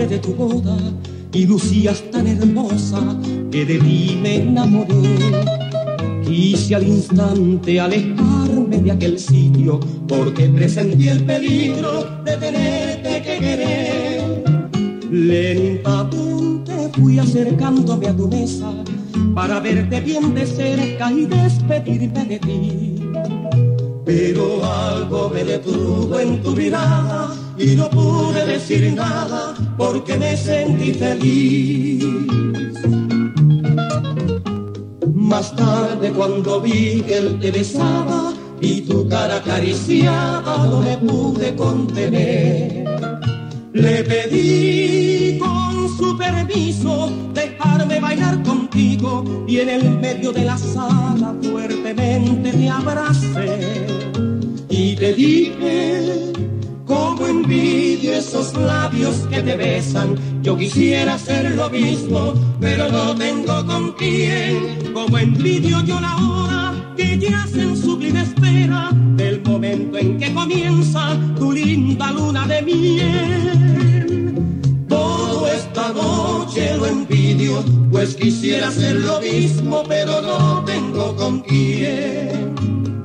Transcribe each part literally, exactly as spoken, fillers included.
noche de tu boda y lucías tan hermosa que de ti me enamoré. Quise al instante alejarme de aquel sitio porque presentí el peligro de tenerte que querer. Lentamente fui acercándome a tu mesa para verte bien de cerca y despedirme de ti. Pero algo me detuvo en tu mirada y no pude decir nada porque me sentí feliz. Más tarde cuando vi que él te besaba y tu cara acariciaba, no me pude contener. Le pedí con su permiso dejarme bailar contigo y en el medio de la sala fuertemente te abracé. Y te dije, como envidio esos labios que te besan, yo quisiera hacer lo mismo, pero no tengo con quién. Como envidio yo la hora que yace en sublime espera del momento en que comienza tu linda luna de miel. Todo esta noche lo envidio, pues quisiera hacer lo mismo, pero no tengo con quién.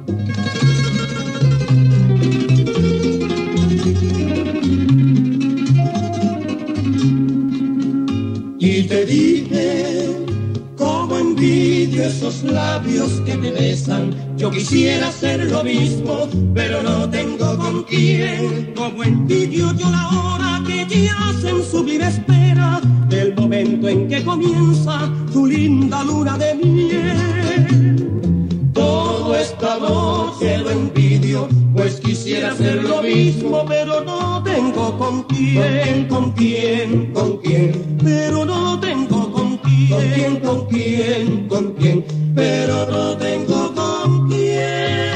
Y te dije, como envidio esos labios que te besan, yo quisiera hacer lo mismo, pero no tengo con quién. Como envidio yo la hora que yace en sublime espera del momento en que comienza tu linda luna de miel. Todo esta noche lo envidio, pues quisiera hacer lo mismo, pero no tengo con quién, con quién, con quién, pero no tengo con quién, con quién, con quién, pero no tengo con quién.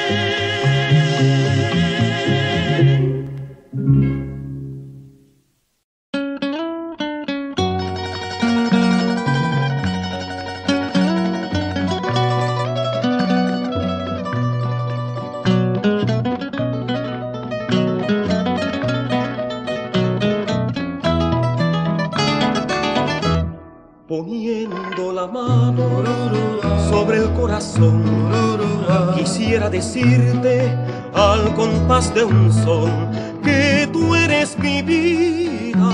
Poniendo la mano sobre el corazón, quisiera decirte al compás de un son que tú eres mi vida,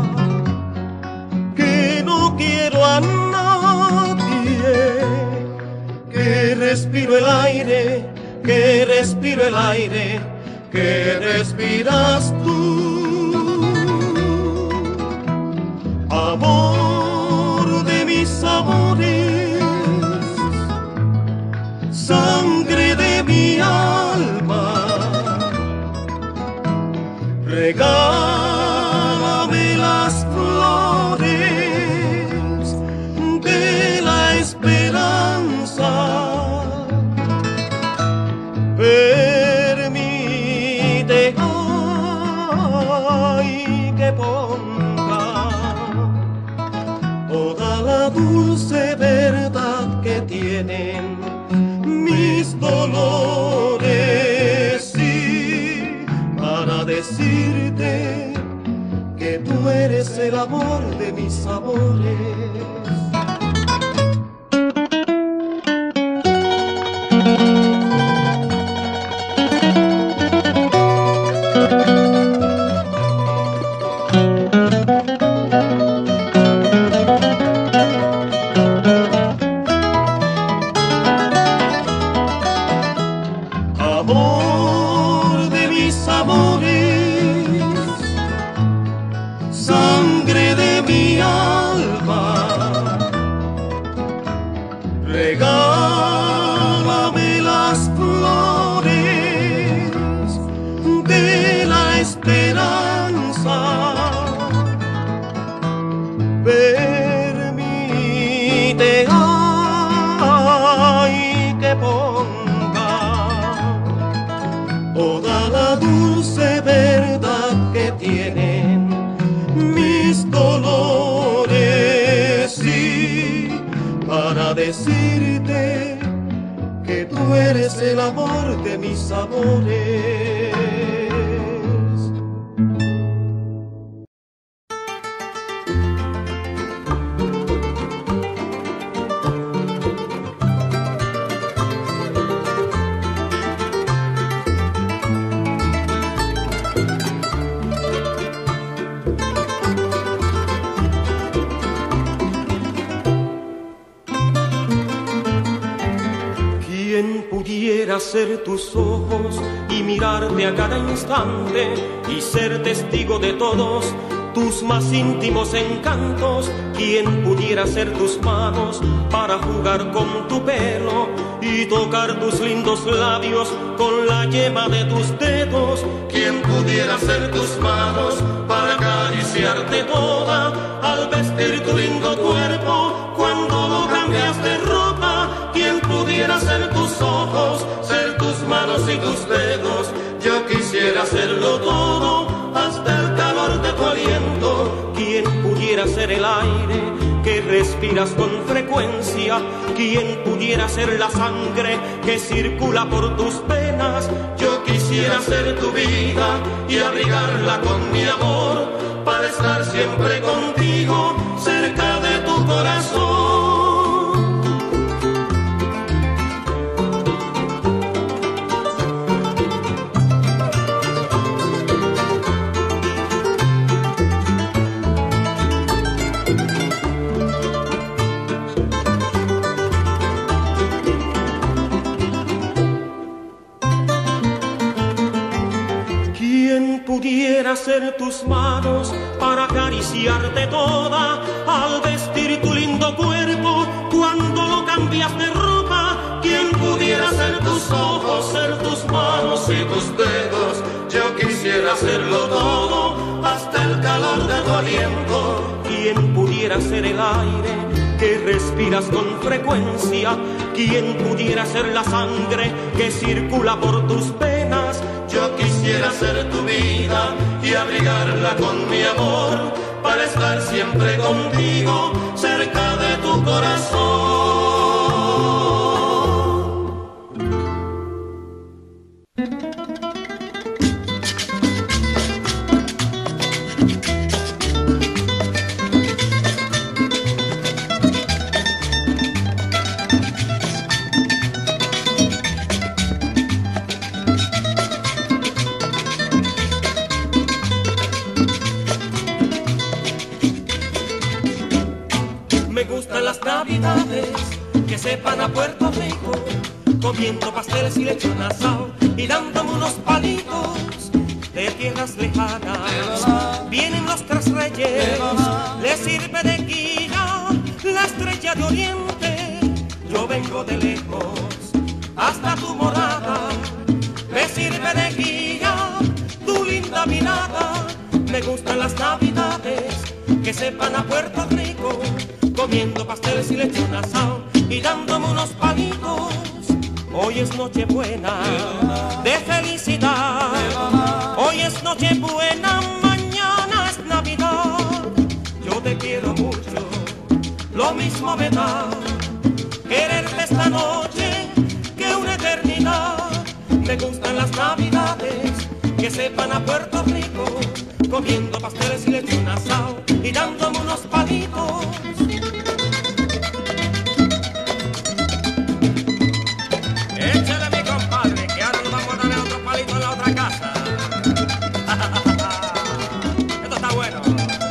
que no quiero a nadie, que respiro el aire, que respiro el aire, que respiras tú, amor de mis amores, sangre de mi alma, regálame las flores de la esperanza, permite ay, que ponga toda la dulce verdad que tienen mis dolores, sí, para decirte que tú eres el amor de mis amores. Regálame las flores de la esperanza, permite ay, que ponga toda la dulce verdad que tienen mis dolores, sí, para decirte que tú eres el amor de mis amores. pudiera ser tus ojos y mirarte a cada instante y ser testigo de todos tus más íntimos encantos. Quien pudiera ser tus manos para jugar con tu pelo y tocar tus lindos labios con la yema de tus dedos. Quien pudiera ser tus manos para acariciarte toda al vestir tu lindo cuerpo cuando lo cambias de ropa. Quien pudiera ser tus ojos, ser tus manos y tus dedos. Yo quisiera hacerlo todo hasta el calor de tu aliento. Quien pudiera ser el aire que respiras con frecuencia. Quien pudiera ser la sangre que circula por tus venas. Yo quisiera ser tu vida y abrigarla con mi amor para estar siempre contigo cerca de tu corazón. Pudiera ser tus manos para acariciarte toda al vestir tu lindo cuerpo cuando lo cambias de ropa. Quien pudiera ser tus ojos, ser tus manos y tus dedos. Yo quisiera hacerlo todo hasta el calor de tu aliento. Quien pudiera ser el aire que respiras con frecuencia. Quien pudiera ser la sangre que circula por tus venas. Yo quisiera ser tu vida y abrigarla con mi amor para estar siempre contigo cerca de tu corazón. Que sepan a Puerto Rico, comiendo pasteles y lechón asado y dándome unos palitos de tierras lejanas. Vienen los tres reyes, les sirve de guía la estrella de oriente. Yo vengo de lejos hasta tu morada, me sirve de guía tu linda mirada. Me gustan las navidades que sepan a Puerto Rico, comiendo pasteles y lechón asado y dándome unos palitos. Hoy es noche buena de felicidad, hoy es noche buena, mañana es Navidad. Yo te quiero mucho, lo mismo me da quererte esta noche que una eternidad. Me gustan las navidades que sepan a Puerto Rico, comiendo pasteles y lechón asado y dándome unos palitos. Échale mi compadre, que ahora nos vamos a darle otro palito en la otra casa. Esto está bueno.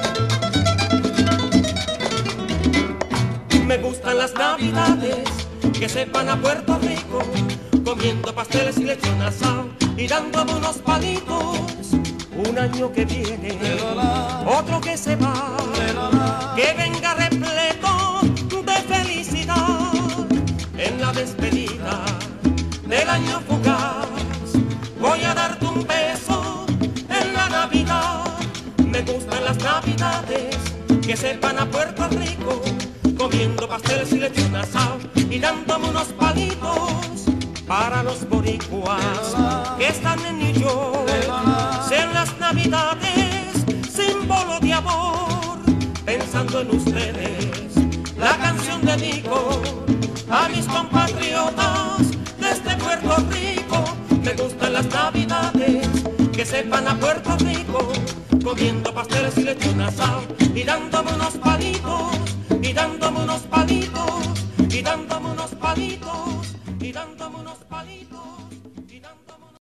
Me gustan las navidades que sepan a Puerto Rico, comiendo pasteles y lechón asado y dándome unos palitos. Un año que viene, otro que se va, que venga repleto de felicidad. En la despedida del año fugaz voy a darte un beso en la Navidad. Me gustan las navidades que sepan a Puerto Rico, comiendo pasteles y lechón asado y dándome unos palitos. Para los boricuas que están en New York, sean las navidades símbolo de amor. Pensando en ustedes, la canción dedico a mis compatriotas desde Puerto Rico. Me gustan las navidades que sepan a Puerto Rico, comiendo pasteles y lechón asado y dándome unos palitos, y dándome unos palitos, y dándome unos palitos, y dándome unos palitos, y dándome unos...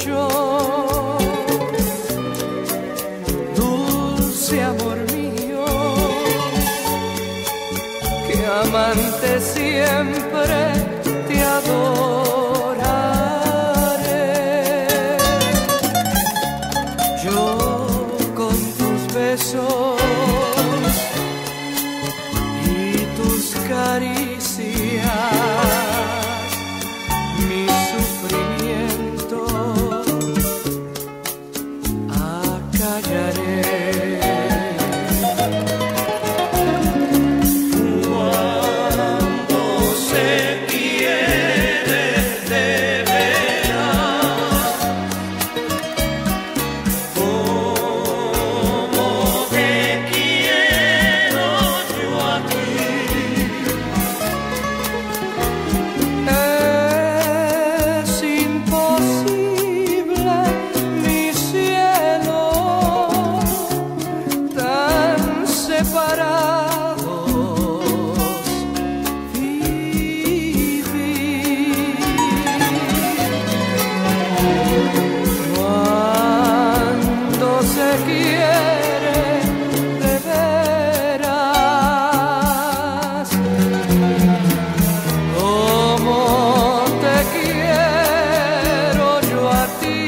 mucho, dulce amor mío, que amante siempre te adoraré. Yo con tus besos y tus caricias, mi sufrimiento acallaré. Cuando se quiere de veras, como te quiero yo a ti. Es imposible, mi cielo, tan separados vivir. Cuando se quiere de veras, como te quiero yo a ti.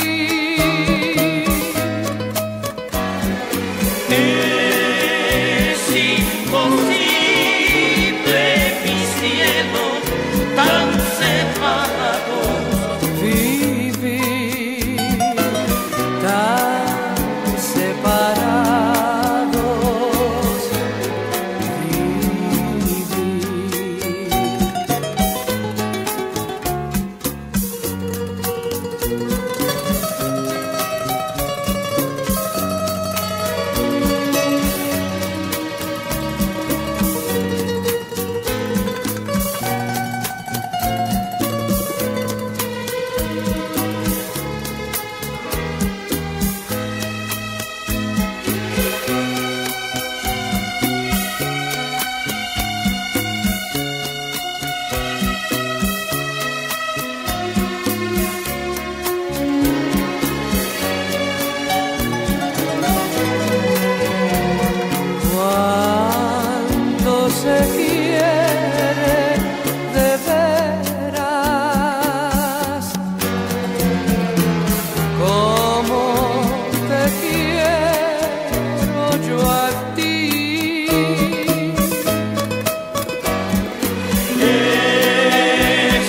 Es imposible, mi cielo, tan separados. Vivir tan separados, vivir. Cuando se quiere de veras, como te quiero yo a ti. Es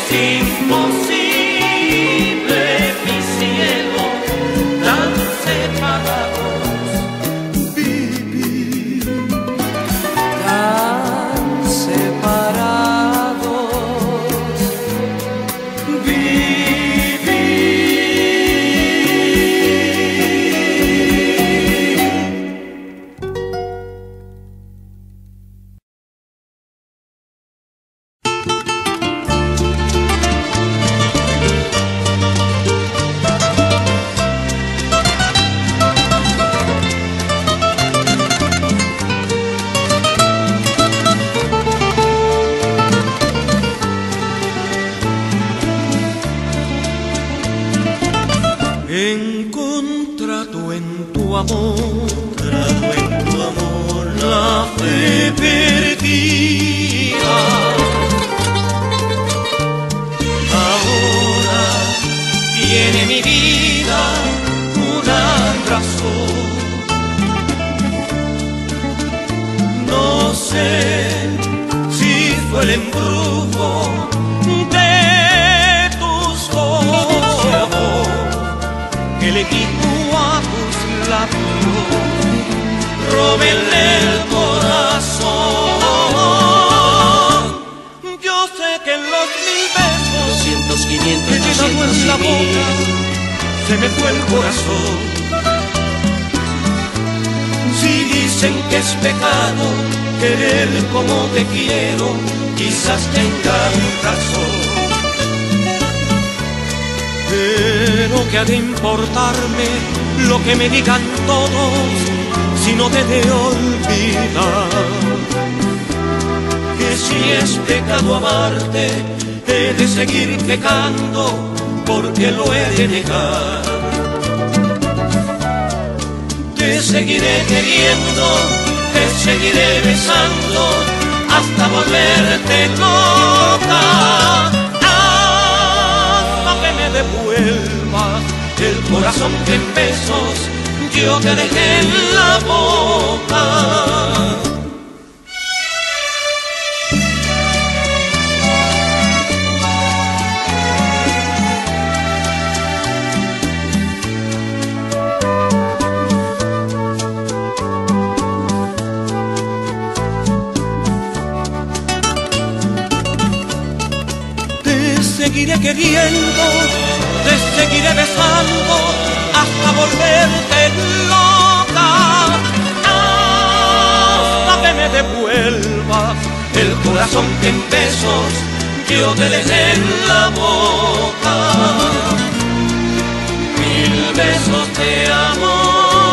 imposible, mi cielo, tan separados. Vivir Tan separados, encontrado en tu amor, encontrado en tu amor la fe perdida. Ahora tiene mi vida una razón. No sé si fue el embrujo de tus ojos, amor, que le quitó a tus labios, róbenle el corazón. Yo sé que en los mil besos, doscientos, quinientos, que llegando en la boca, se me fue el corazón. Si dicen que es pecado querer como te quiero, quizás tengan razón. Pero que ha de importarme lo que me digan todos, si no te de olvidar. Que si es pecado amarte, he de seguir pecando porque lo he de negar. Te seguiré queriendo, te seguiré besando, hasta volverte loca, hasta que me devuelvas el corazón que en besos yo te dejé en la boca. Te seguiré queriendo, te seguiré besando, hasta volverte loca, hasta que me devuelvas el corazón que en besos yo te dejé en la boca. Mil besos de amor.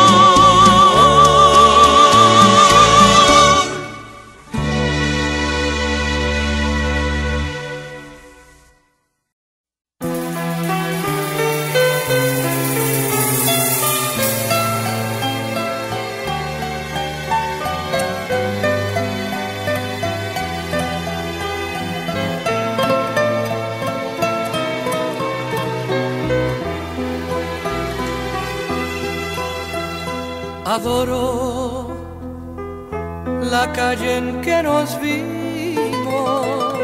Adoro la calle en que nos vimos,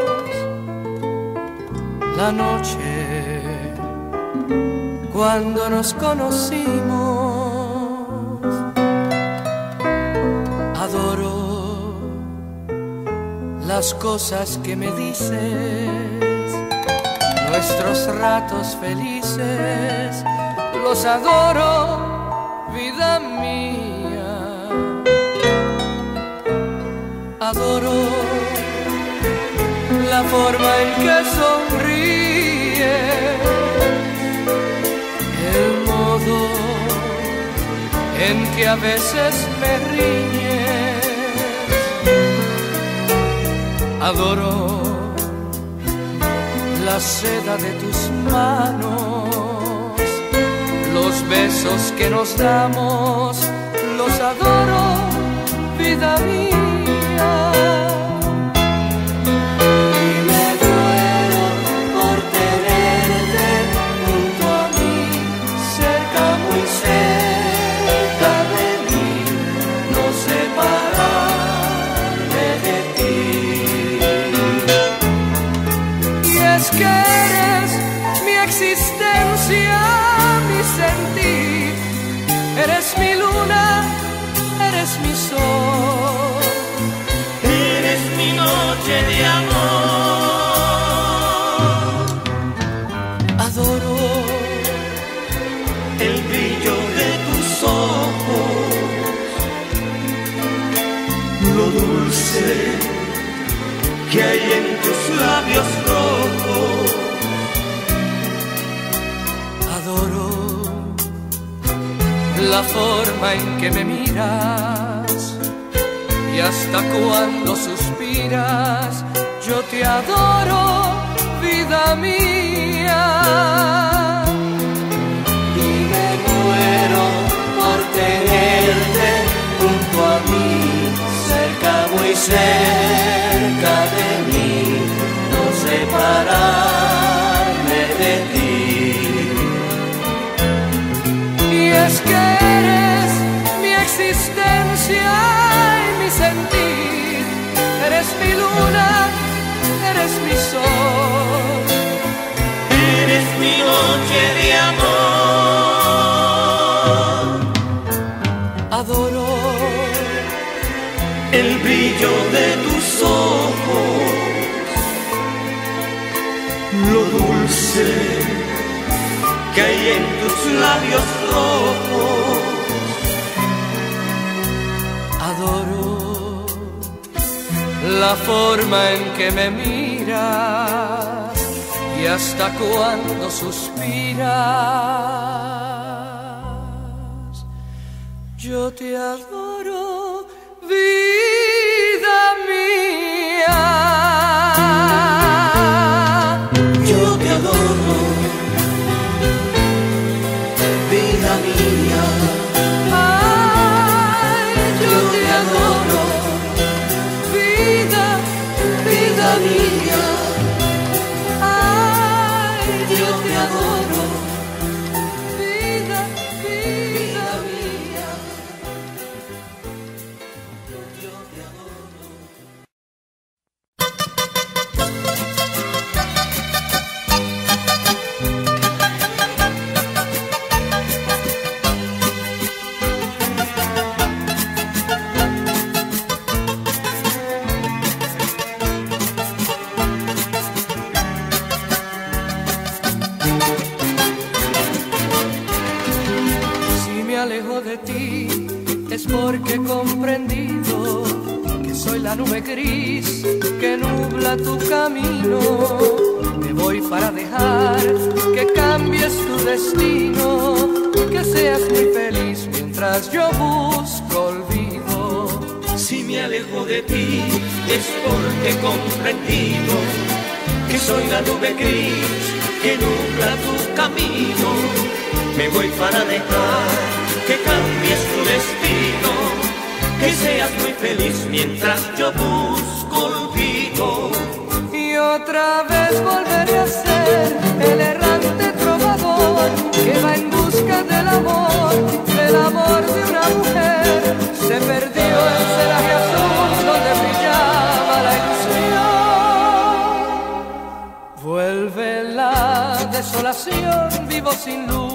la noche cuando nos conocimos. Adoro las cosas que me dices, nuestros ratos felices, los adoro, vida mía. Adoro la forma en que sonríes, el modo en que a veces me riñes. Adoro la seda de tus manos, los besos que nos damos, los adoro, vida mía. Y me duelo por tenerte junto a mí, cerca, muy cerca de mí, no separarme de ti. Y es que eres mi existencia, mi sentir, eres mi luna, eres mi sol, Eres mi noche de amor. adoro El brillo de tus ojos, lo dulce que hay en tus labios rojos. adoro la forma en que me miras y hasta cuando suspiras, yo te adoro, vida mía. Y me muero por tenerte junto a mí, cerca, muy cerca de mí, no separarme de ti. Y es que eres mi existencia y mi sentir, eres mi luna, eres mi sol, Eres mi noche de amor. adoro El brillo de tus ojos, lo dulce que hay en tus labios rojos. adoro la forma en que me miras y hasta cuando suspiras, yo te adoro, vida mía. Yo te adoro, vida mía. Ay, yo te adoro, vida, vida mía. Ay, yo te adoro, vida, vida mía. Yo te adoro. Alejo de ti es porque he comprendido que soy la nube gris que nubla tu camino. Me voy para dejar que cambies tu destino, que seas muy feliz mientras yo busco olvido. Si me alejo de ti es porque he comprendido que soy la nube gris que nubla tu camino. Me voy para dejar que cambies tu destino, que seas muy feliz mientras yo busco olvido. Y otra vez volveré a ser el errante trovador que va en busca del amor, del amor de una mujer. Se perdió el celaje azul donde brillaba la ilusión. Vuelve la desolación, vivo sin luz.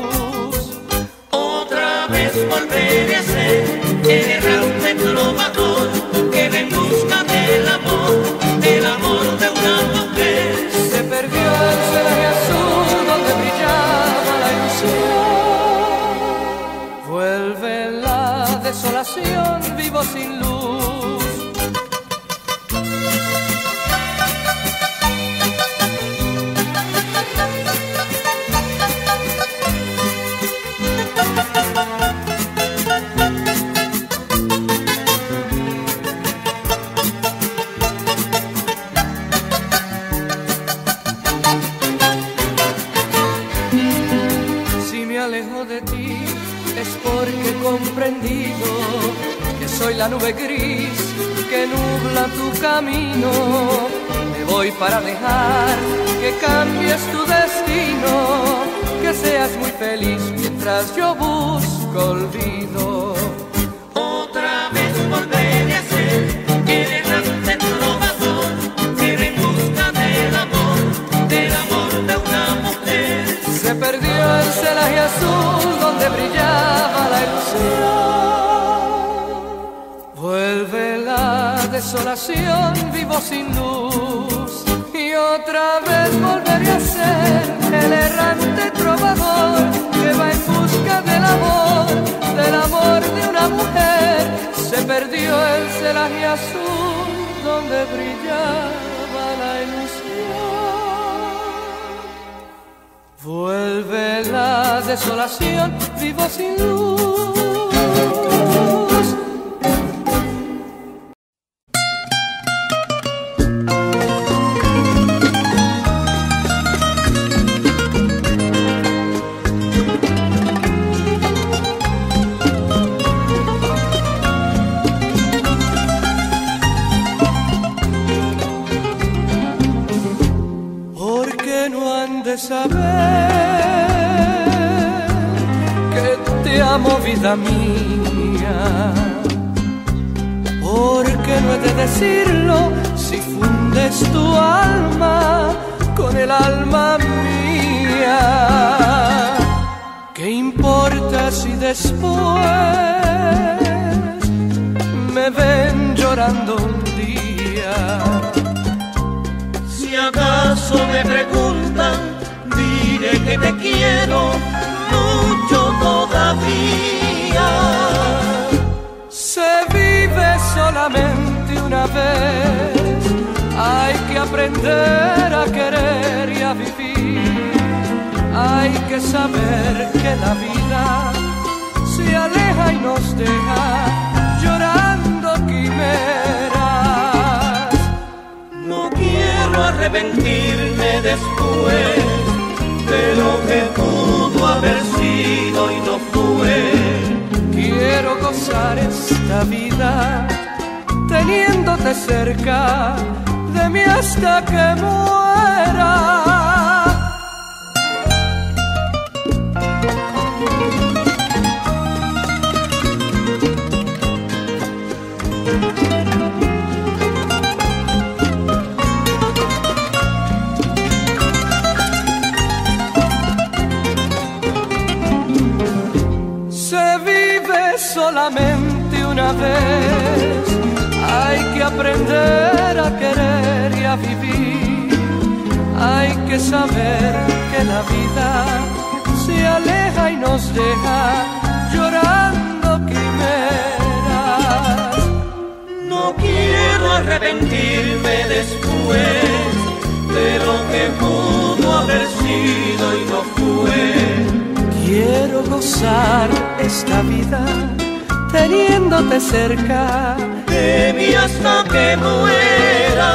Otra vez volveré a ser el errante trovador que va en busca del amor, del amor de una mujer. Se perdió el celaje azul donde brillaba la ilusión. Vuelve la desolación, vivo sin luz. Comprendido que soy la nube gris que nubla tu camino. Me voy para dejar que cambies tu destino, que seas muy feliz mientras yo busco olvido. Otra vez volveré a ser el errante trovador que va en busca del amor, del amor de una mujer. Se perdió el celaje azul donde brillaba la ilusión. Vuelve la desolación, vivo sin luz. Y otra vez volveré a ser el errante trovador que va en busca del amor, del amor de una mujer. Se perdió el celaje azul donde brillaba la ilusión. Vuelve la desolación, vivo sin luz. Porque no han de saber que te amo, vida mía. Porque no he de decirlo si fundes tu alma con el alma mía. ¿Qué importa si después me ven llorando un día? Si acaso me preguntan, diré que te quiero mucho todavía. Se vive solamente una vez, hay que aprender a querer y a vivir. Hay que saber que la vida se aleja y nos deja llorando quimeras. No quiero arrepentirme después de lo que pudo haber sido y no esta vida, teniéndote cerca de mí hasta que muera. Solamente una vez hay que aprender a querer y a vivir. Hay que saber que la vida se aleja y nos deja llorando quimeras. No quiero arrepentirme después de lo que pudo haber sido y no fue. Quiero gozar esta vida teniéndote cerca de mí hasta que muera.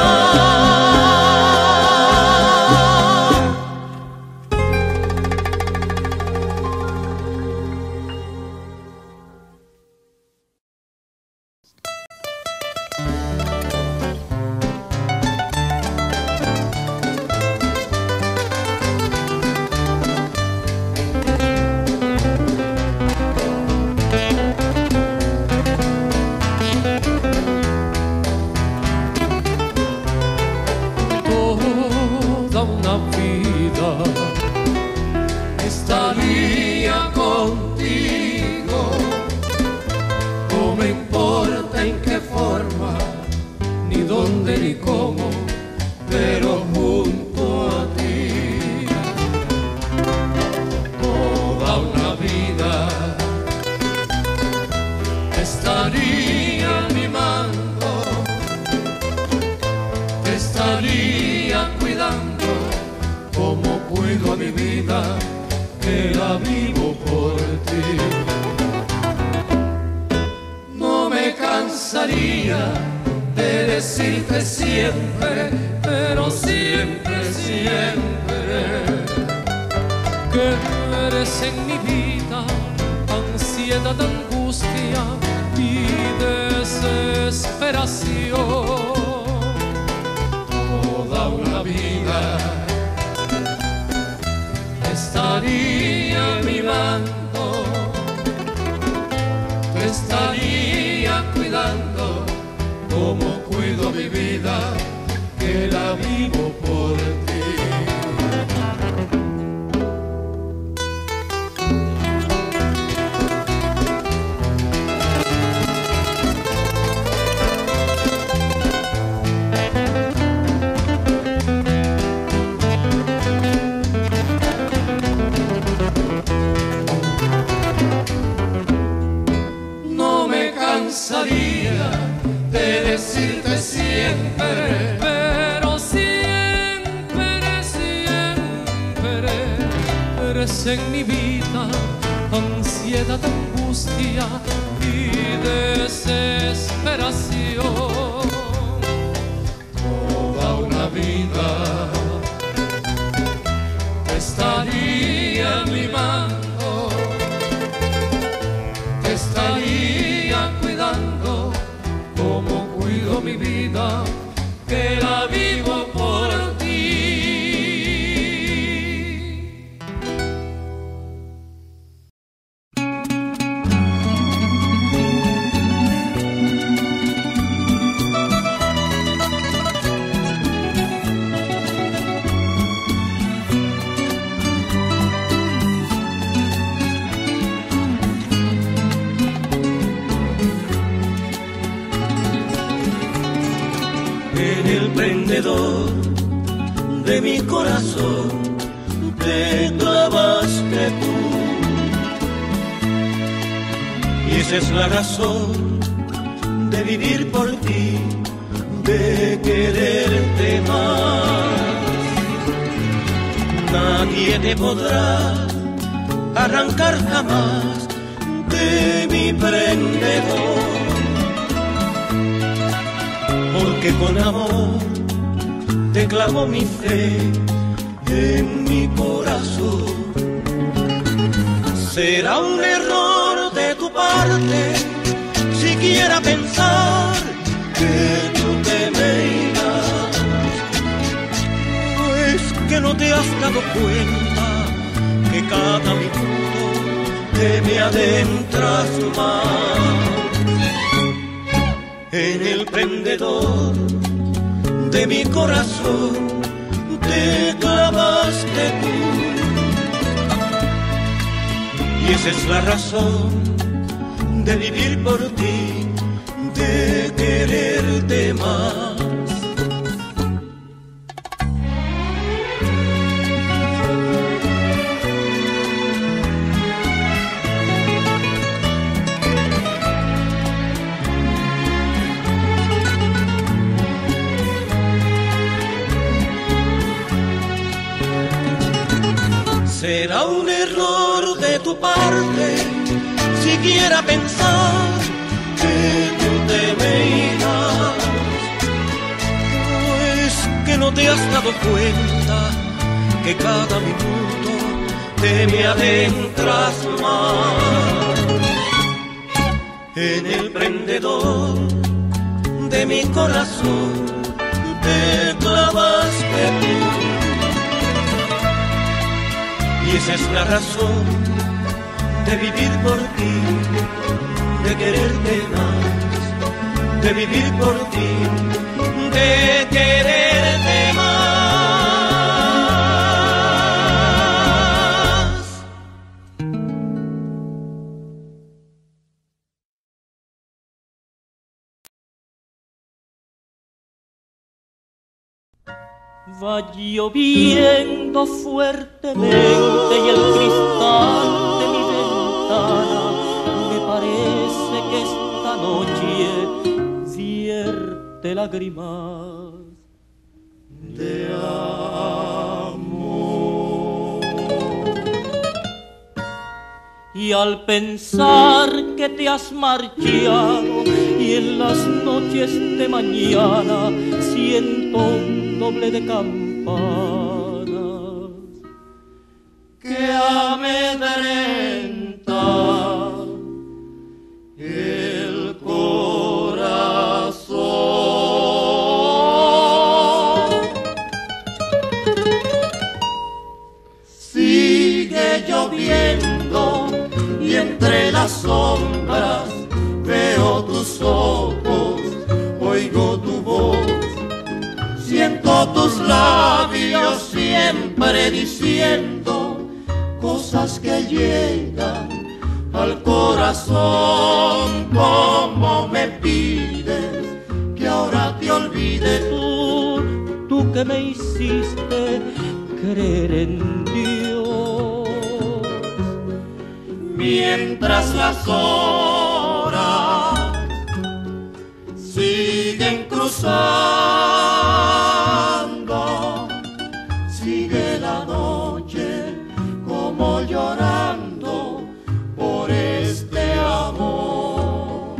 En mi vida, ansiedad, angustia y desesperación. Toda una vida te estaría mimando, te estaría cuidando, como cuido mi vida, que la vivo por ti. De mi corazón te clavaste tú, y esa es la razón de vivir por ti, de quererte más. Nadie te podrá arrancar jamás de mi prendedor, porque con amor te clavo mi fe en mi corazón. Será un error de tu parte si siquiera pensar que tú te me irás. Es que no te has dado cuenta que cada minuto te me adentras más en el prendedor de mi corazón, te clavaste tú. Y esa es la razón de vivir por ti, de quererte más. Será un error de tu parte siquiera pensar que tú te me irás. Es que no te has dado cuenta que cada minuto te me adentras más en el prendedor de mi corazón, te clavaste tú. Y esa es la razón de vivir por ti, de quererte más, de vivir por ti, de quererte más. Va lloviendo fuertemente y el cristal de mi ventana me parece que esta noche vierte lágrimas de amor. Y al pensar que te has marchado y en las noches de mañana siento un doble de campanas que amedrenta el corazón. Sigue lloviendo y entre las sombras veo tus ojos, oigo tu voz, siento tus labios siempre diciendo cosas que llegan al corazón. Como me pides que ahora te olvide tú, tú que me hiciste creer en Dios. Mientras las horas siguen cruzando, sigue la noche como llorando por este amor.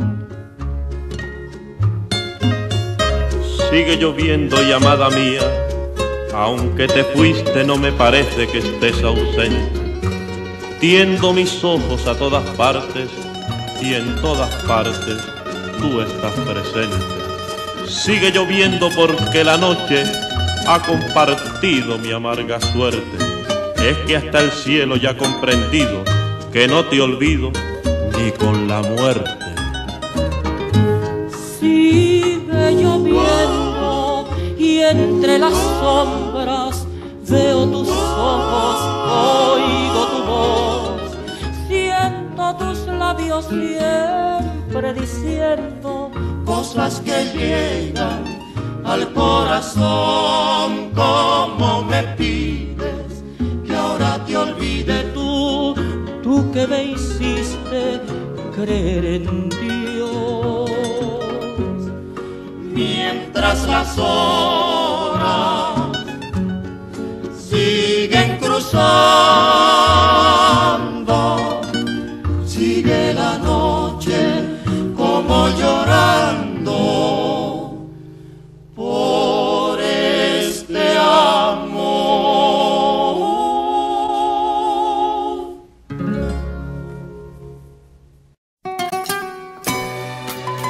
Sigue lloviendo y amada mía, aunque te fuiste no me parece que estés ausente. Tiendo mis ojos a todas partes y en todas partes tú estás presente. Sigue lloviendo porque la noche ha compartido mi amarga suerte. Es que hasta el cielo ya ha comprendido que no te olvido ni con la muerte. Sigue lloviendo y entre las sombras veo tus ojos, oigo tu voz, siento tus labios siempre diciendo cosas que llegan al corazón. Como me pides que ahora te olvide tú, tú que me hiciste creer en Dios. Mientras las horas siguen cruzando, sigue la noche como llorando por este amor.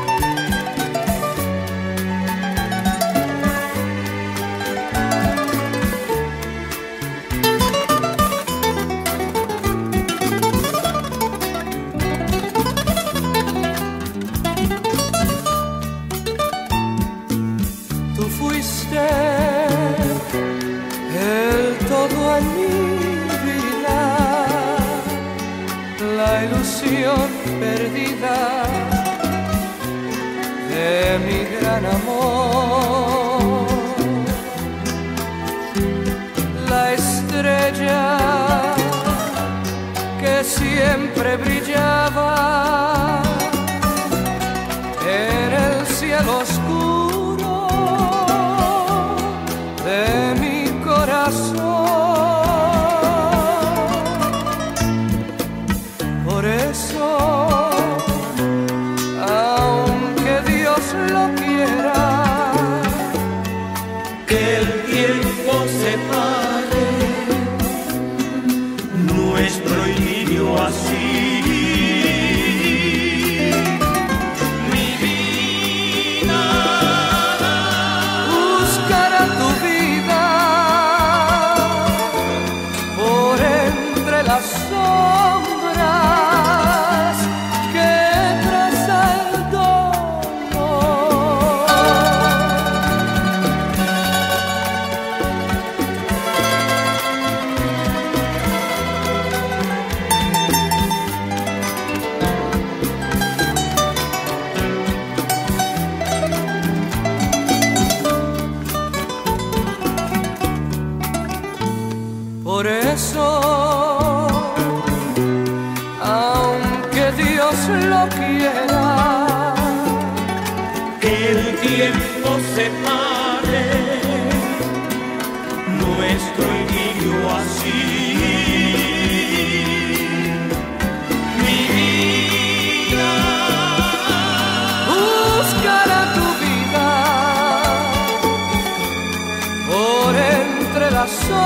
la ilusión perdida de mi gran amor, la estrella que siempre brillaba en el cielo oscuro de mi corazón. Por eso, aunque Dios lo quiera, que el tiempo separe nuestro idilio así. Mi vida buscará tu vida por entre las sombras que traza el dolor. Por eso, aunque Dios lo quiera, que el tiempo separe nuestro idilio así. Mi vida buscará tu vida por entre las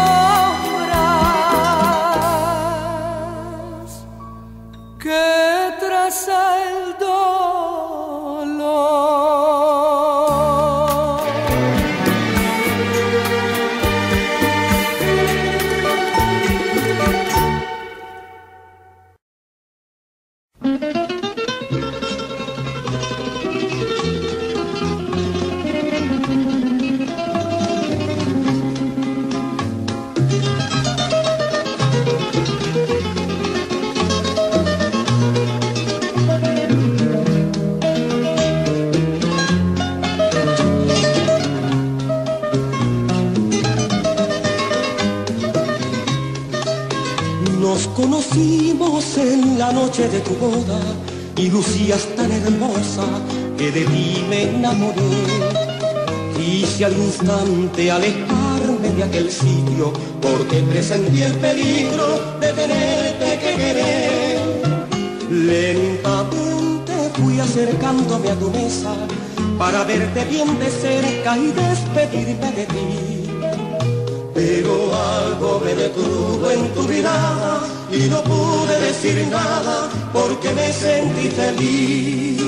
sombras que traza el dolor. Nos conocimos en la noche de tu boda y lucías tan hermosa que de ti me enamoré. Quise al instante alejarme de aquel sitio porque presentí el peligro de tenerte que querer. Lentamente fui acercándome a tu mesa para verte bien de cerca y despedirme de ti. Pero algo me detuvo en tu mirada y no pude decir nada porque me sentí feliz.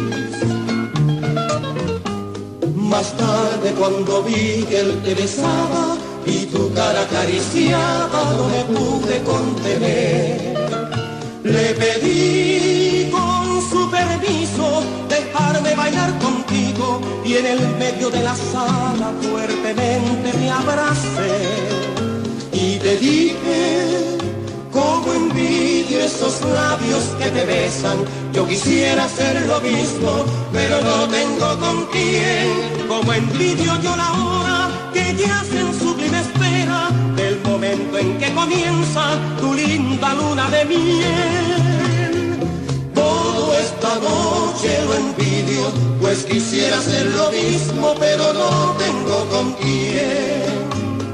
Más tarde cuando vi que él te besaba y tu cara acariciaba, no me pude contener. Le pedí con su permiso dejarme bailar contigo y en el medio de la sala fuertemente me abracé y te dije: como envidio esos labios que te besan, yo quisiera hacer lo mismo, pero no tengo con quién. Como envidio yo la hora que yace en sublime espera del momento en que comienza tu linda luna de miel. Todo esta noche lo envidio, pues quisiera hacer lo mismo, pero no tengo con quién.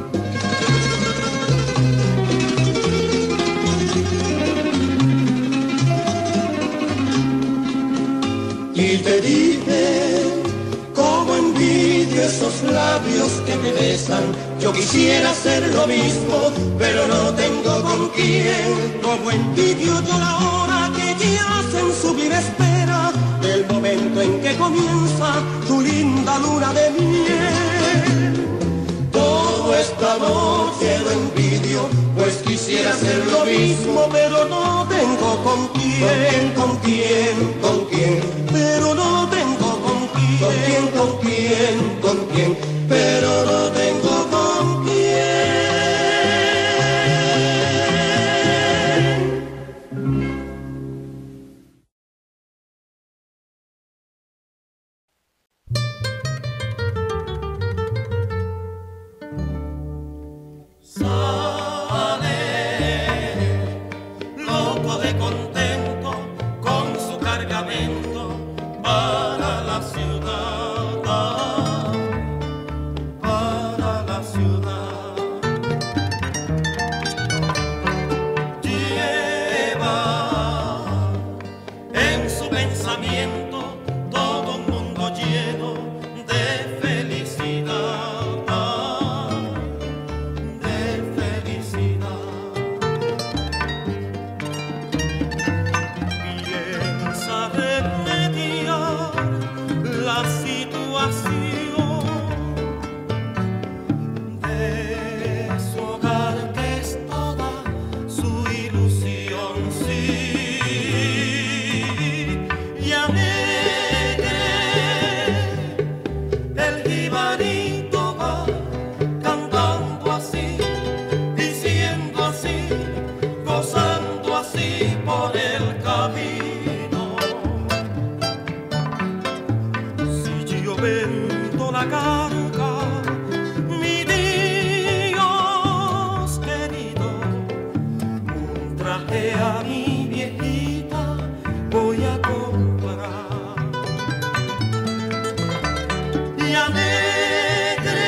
Y te dije: como envidio esos labios que te besan, yo quisiera hacer lo mismo, pero no tengo con quién. Como envidio yo la hora que yace en sublime espera del momento en que comienza tu linda luna de miel. Todo esta noche lo envidio, pues quisiera hacer lo mismo, pero no tengo con quién, con quién, con quién, pero no tengo con quién, con quién, con quién, con quién, pero no tengo con quién. vuelve contento con su cargamento para la ciudad, para la ciudad. Lleva en su pensamiento todo un mundo lleno de felicidad, de felicidad. Piensa remediar la situación de su hogar, que es toda su ilusión, sí, y alegre el jibarito va cantando así, diciendo así, gozando así por el camino. Si yo vendo la carga, mi Dios querido, un traje a mi viejita voy a comprar. Y alegre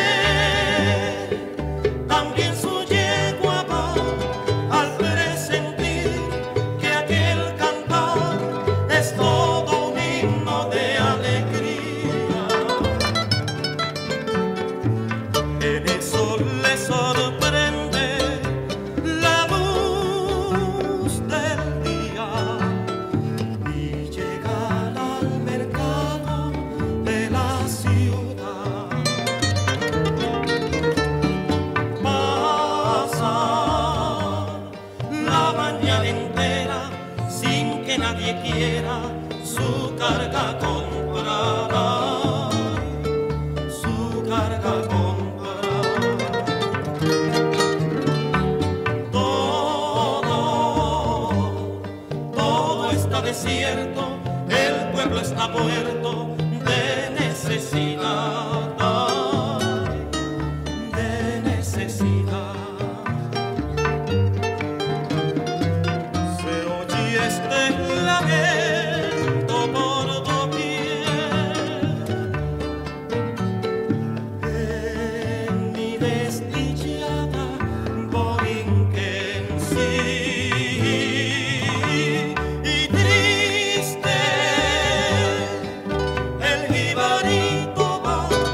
también su yegua va al presentir que aquel cantar es todo un himno de alegría. En eso le sorprende la luz del día y llegar al mercado de la ciudad. Pasa la mañana entera sin que nadie quiera su carga comprará, su carga comprará. Todo, todo está desierto, el pueblo está muerto de necesidad, de necesidad. Se oye este lamento por doquier, en mi desdichada Borinquen, sí, y triste el jibarito va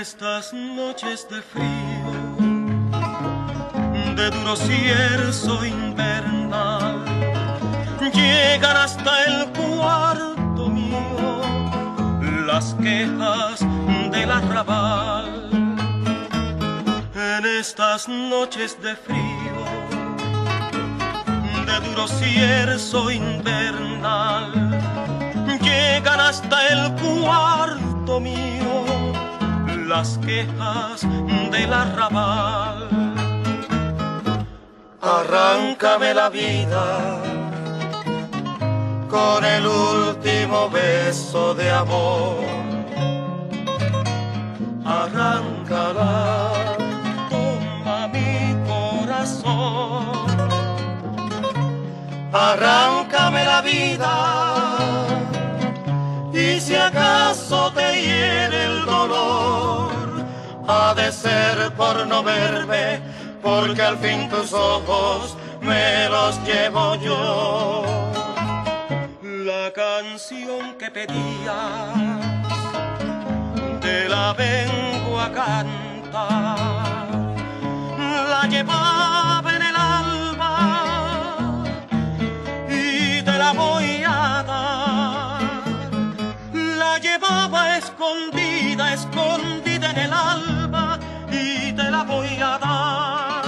estas noches de frío, de duro cierzo invernal, llegan hasta el cuarto mío las quejas del arrabal. En estas noches de frío, de duro cierzo invernal, llegan hasta el cuarto mío las quejas del arrabal. Arráncame la vida con el último beso de amor. Arráncala, toma mi corazón. Arráncame la vida, y si acaso te hiere el dolor, ha de ser por no verme, porque al fin tus ojos me los llevo yo. La canción que pedías, te la vengo a cantar, la llevaba en el alma y te la voy a dar. La llevaba escondida, escondida en el alma y te la voy a dar.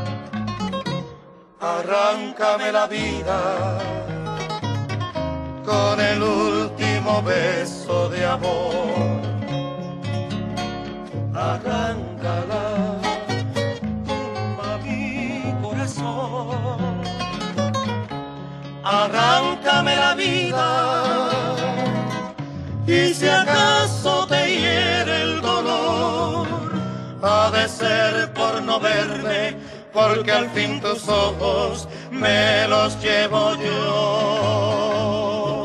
Arráncame la vida con el último beso de amor. Arráncala, toma mi corazón. Arráncame la vida, y si acaso te hiere el dolor, ha de ser por no verme, porque al fin tus ojos me los llevo yo.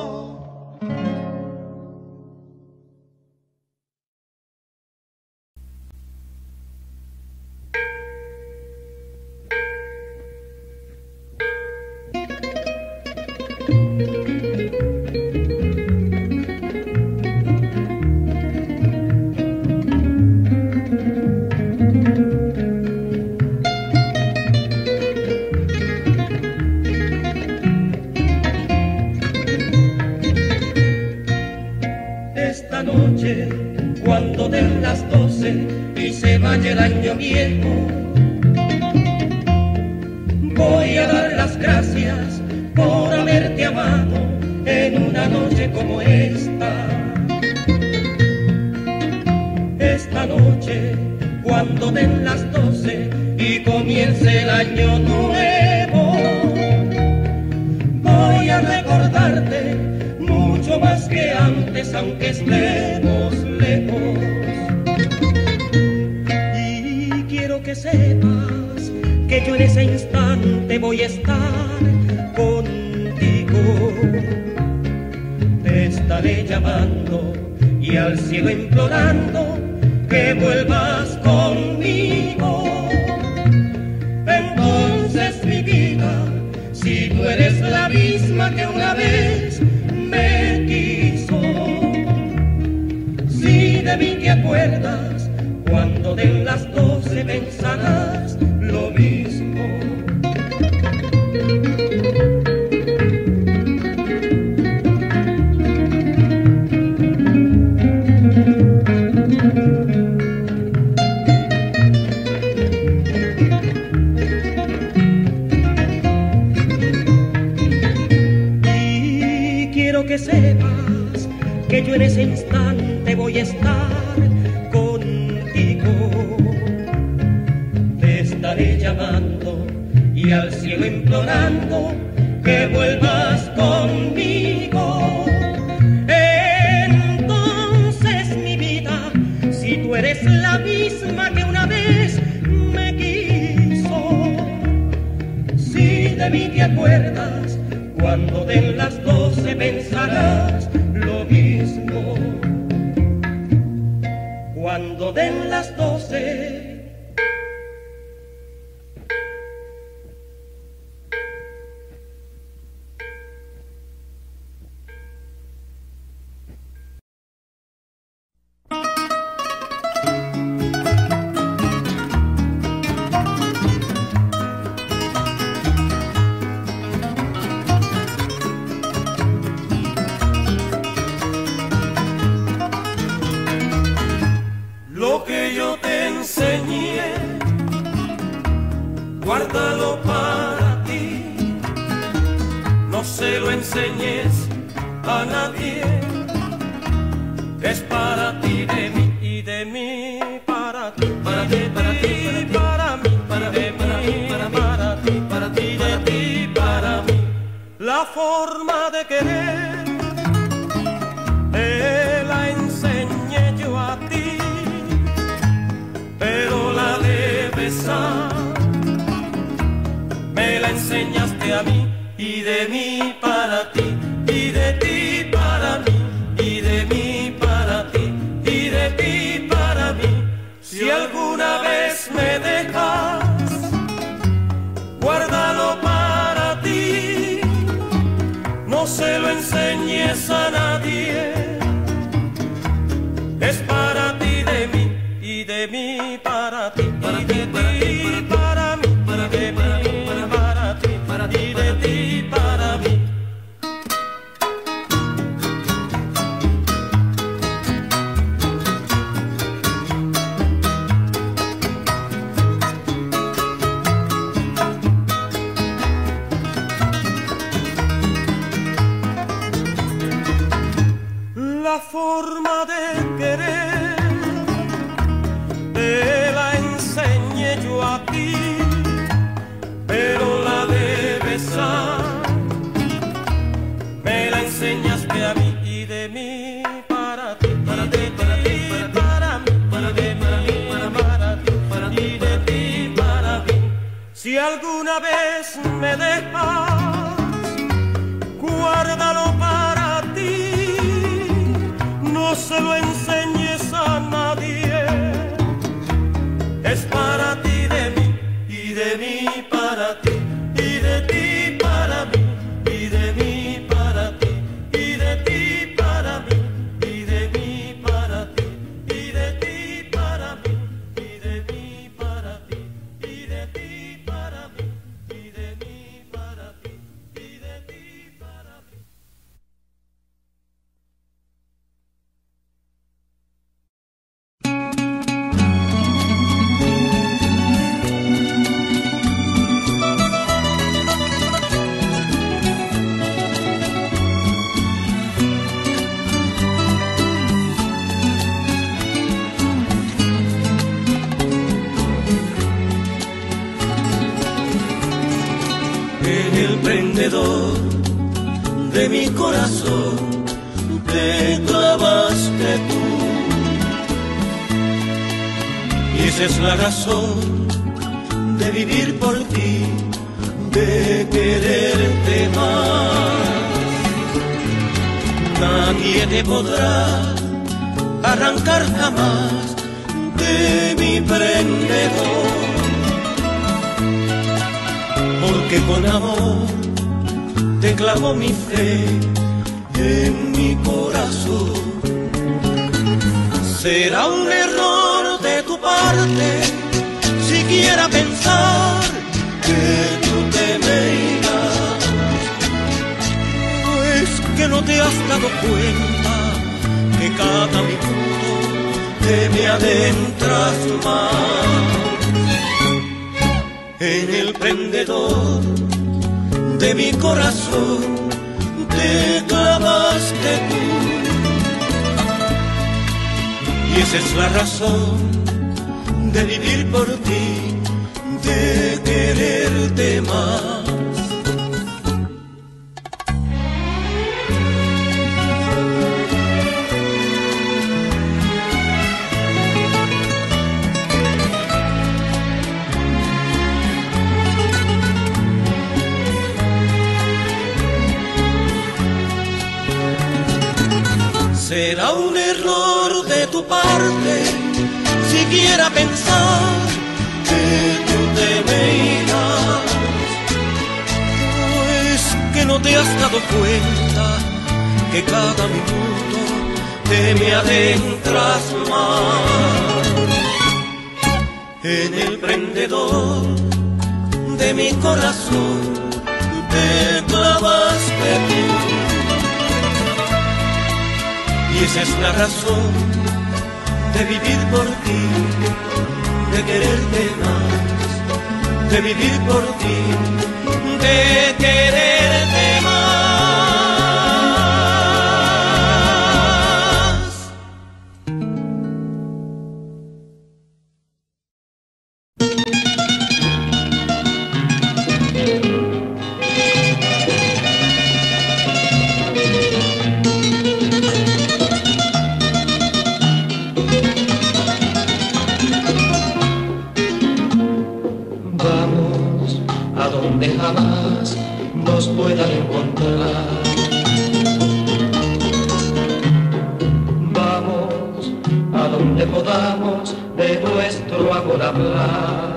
Cuando den las doce y se vaya el año viejo, voy a dar las gracias por haberte amado en una noche como esta. Esta noche, cuando den las doce y comience el año nuevo, voy a recordarte mucho más que antes, aunque estemos lejos. Y quiero que sepas que yo en ese instante voy a estar contigo. Te estaré llamando y al cielo implorando que vuelvas conmigo. Entonces, mi vida, si tú eres la misma que una vez me quiso, si de mí te acuerdas, cuando den las doce pensarás lo mismo. Que sepas que yo en ese instante voy a estar contigo. Te estaré llamando y al cielo implorando que vuelvas conmigo. Entonces, mi vida, si tú eres la misma que una vez me quiso, si de mí te acuerdas, cuando den las doce pensarás lo mismo. Cuando den las doce. guárdalo para ti, no se lo enseñes a nadie, es para ti de mí y de mí para ti, para ti, para ti, para mí, para ti, para mí, para ti, para ti, de ti, para mí. La forma de querer te la enseñé yo a ti, pero la de besar me la enseñaste a mí y de mí para ti, y de ti para mí, y de mí para ti, y de ti para mí. Si alguna vez me dejas, guárdalo para ti, no se lo enseñes a nadie, es para ti de mí y de mí para ti, para ti, para ti, para mí, para de mí, para ti, para ti, de ti, para mí. La forma de querer te la enseñé yo a ti, pero la de besar me la enseñaste a mí y de mí para ti, para ti, para ti, para mí, para de mí, para ti, para ti, de ti, para mí. Si alguna vez me dejas, guárdalo para ti, no se lo enseñes a nadie, es para ti de mí y de mí para ti, y de ti para mí, y de mí para ti, y de ti para mí, y de mí para ti, y de ti para mí, y de mí para ti, y de ti para mí, y de mí para ti, y de ti para mí. En el prendedor de mi corazón te clavaste tú, y esa es la razón de vivir por ti, de quererte más. Nadie te podrá arrancar jamás de mi prendedor, porque con amor te clavo mi fe en mi corazón. Será un error de tu parte siquiera pensar que tú te me irás, pues que no te has dado cuenta que cada minuto te me adentras más. En el prendedor de mi corazón te clavaste tú, y esa es la razón de vivir por ti, de quererte más. Será un error de tu parte siquiera pensar que tú te me irás, pues que no te has dado cuenta que cada minuto te me adentras más. En el prendedor de mi corazón te clavaste tú, y esa es la razón de vivir por ti, de quererte más, de de vivir por ti, de quererte más. Vamos a donde jamás nos puedan encontrar. Vamos a donde podamos de nuestro amor hablar.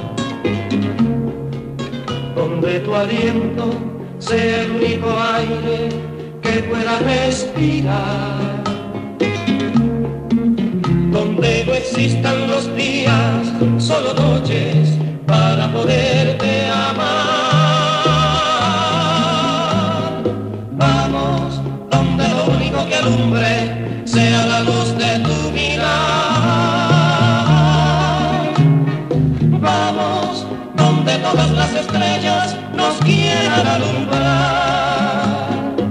Donde tu aliento sea el único aire que pueda respirar. Donde no existan los días, solo noches para poderte amar. Vamos donde lo único que alumbre sea la luz de tu mirar. Vamos donde todas las estrellas nos quieran alumbrar.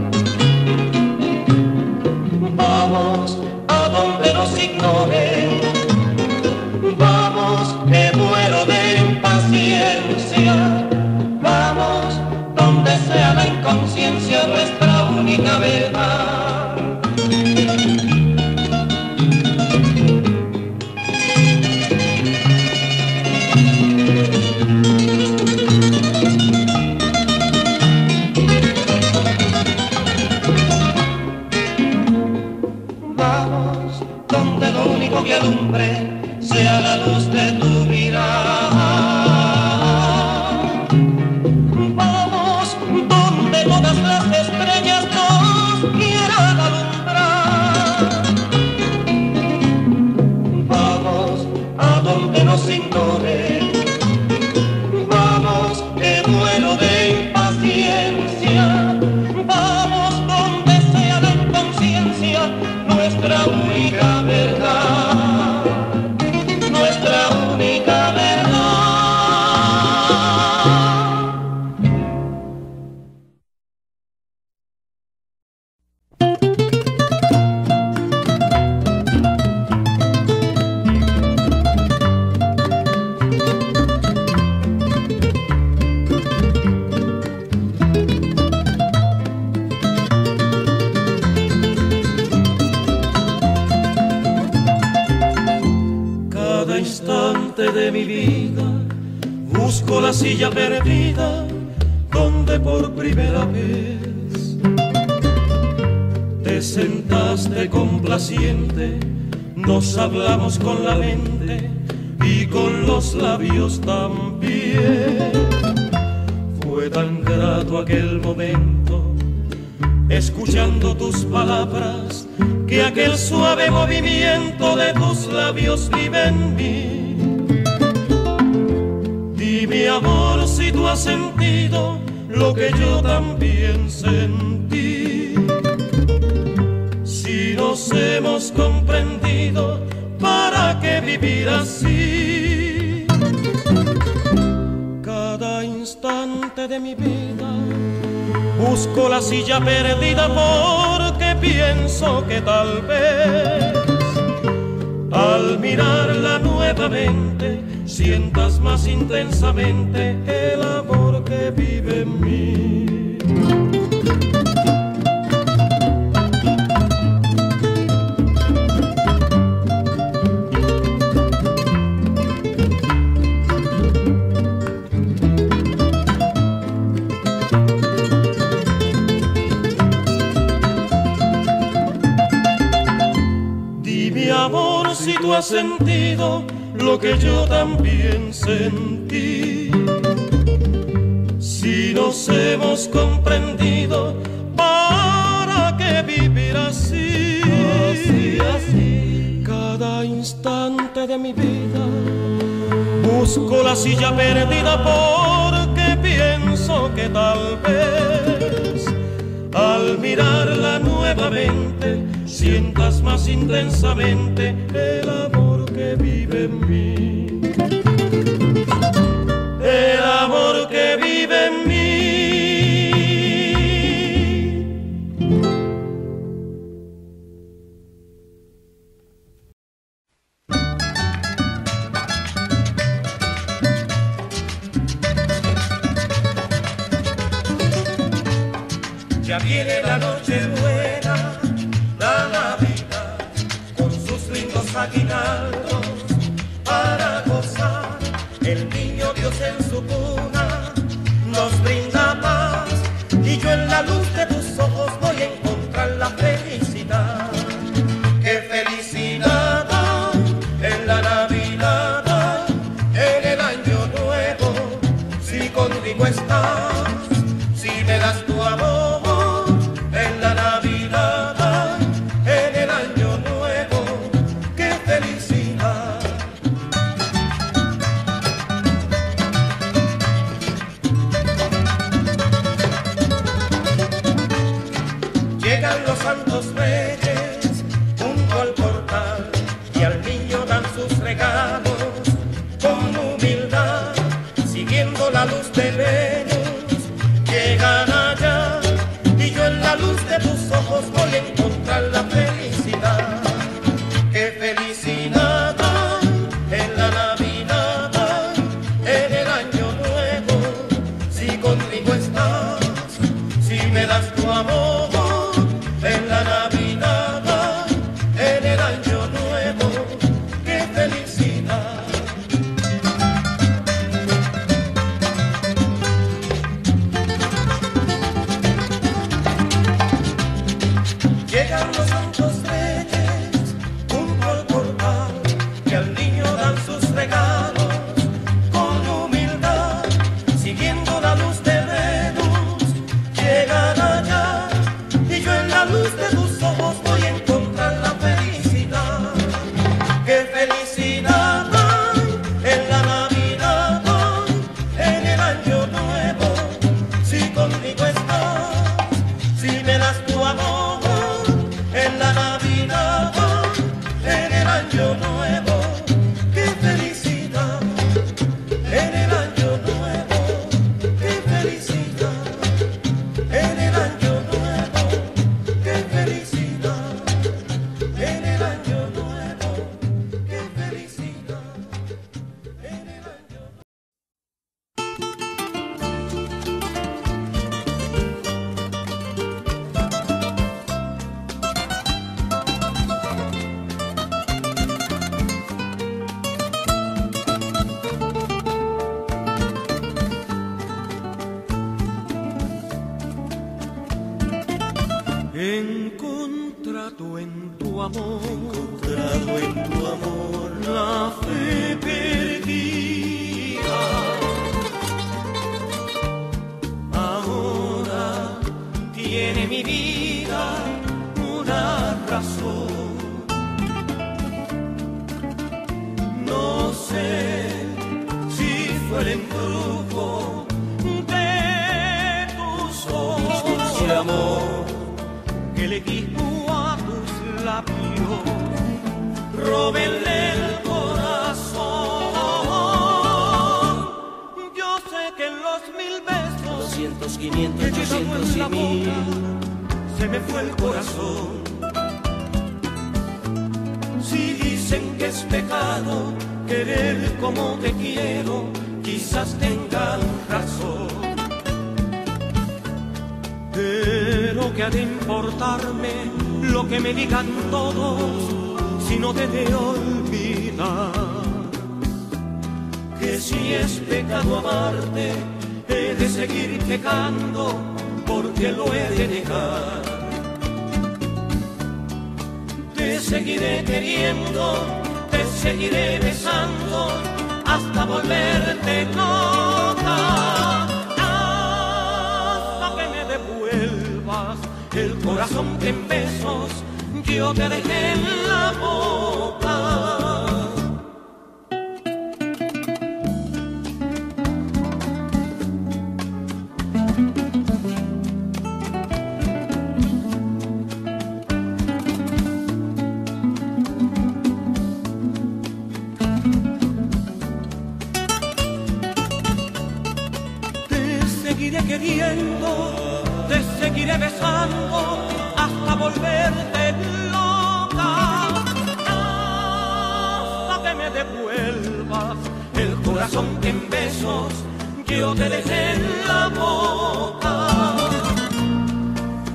Vamos a donde nos ignoren. Vamos que muero de impaciencia. Vamos donde sea la inconsciencia nuestra única verdad. Vamos donde lo único que alumbre sea la luz de tu mirar. Vamos donde todas las estrellas nos quieran alumbrar. Vamos a donde nos ignoren. Vamos que muero de impaciencia. Vamos donde sea la inconsciencia nuestra única verdad. Nuestra única verdad. Cada instante de mi vida busco la silla perdida donde por primera vez te sentaste complaciente. Nos hablamos con la mente y con los labios también. Fue tan grato aquel momento, escuchando tus palabras, que aquel suave movimiento de tus labios vive en mí. Dime, amor, si tú has sentido lo que yo también sentí. Si nos hemos comprendido, ¿para qué vivir así? Cada instante de mi vida busco la silla perdida porque pienso que tal vez al mirarla nuevamente sientas más intensamente el amor que vive en mí. Amor, si tú has sentido lo que yo también sentí, si nos hemos comprendido, ¿para qué vivir así? Así, así. Cada instante de mi vida busco la silla perdida porque pienso que tal vez al mirarla nuevamente sientas más intensamente el amor que vive en mí. El Ya viene la noche buena, la Navidad, con sus lindos aguinaldos para gozar. El niño Dios en su cuna nos brinda paz, y yo en la luz de tus ojos voy a encontrar la felicidad. ¡Qué felicidad en la Navidad, en el año nuevo! Si conmigo estás, si me das tu amor, en la Navidad, en el año nuevo, ¡qué felicidad! Llegan los santos reyes junto al portal, y al niño dan sus regalos con humildad, siguiendo la luz de Venus. Llegan allá, y yo en la luz de tus ojos voy a encontrar la felicidad. ¡Qué felicidad en la Navidad, en el año nuevo! Si conmigo estás, si me das tu amor, en la Navidad, en el año nuevo, ¡qué felicidad! Llegan los santos reyes junto al portal, y al niño dan sus regalos con humildad, siguiendo la luz de Venus. Llegan allá, y yo en la luz de tus ojos voy a encontrar la felicidad. ¡Qué felicidad en la Navidad, en el año nuevo! Si conmigo estás, si me das tu amor, en la Navidad, en el año nuevo, ¡qué felicidad! En el año nuevo, ¡qué felicidad! En el año nuevo, ¡qué felicidad! En el año nuevo, ¡qué felicidad! En el año nuevo. Encontrado en tu amor, encontrado en tu amor, la fe perdida. Ahora tiene mi vida una razón. No sé si fue el embrujo de tus ojos de amor, que le quito a tus labios, róbenle el corazón. Yo sé que en los mil besos, doscientos, quinientos, que llevamos ochocientos en la y mil, boca, se me fue el corazón. Si dicen que es pecado querer como te quiero, quizás tengan razón. Pero que ha de importarme lo que me digan todos, si no te de olvidar que si es pecado amarte, he de seguir pecando porque lo he de negar. Te seguiré queriendo, te seguiré besando hasta volverte loca, hasta que me devuelvas el corazón que en besos yo te dejé en la boca. Queriendo, te seguiré besando hasta volverte loca, hasta que me devuelvas el corazón que en besos yo te dejé en la boca.